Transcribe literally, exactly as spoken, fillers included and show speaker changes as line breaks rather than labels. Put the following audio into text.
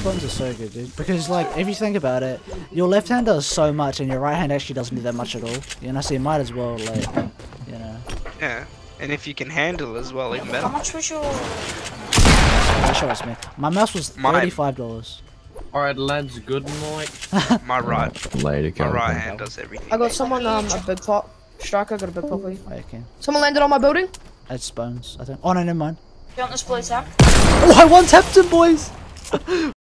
buttons are so good, dude. Because, like, if you think about it, your left hand does so much and your right hand actually doesn't do that much at all. You know, so you might as well, like, you know.
Yeah, and if you can handle it as well, even better.
How much was your...
That show us, man. My mouse was thirty-five dollars.
Alright, lads, good night.
My right,
Later,
my right
Calvin.
hand does everything.
I got someone, um, a big pop. Striker, I got a big pop for you.
Okay.
Someone landed on my building.
It's bones, I think. Oh, no, never mind.
You want this blue tap?
Oh, I one tapped him, boys!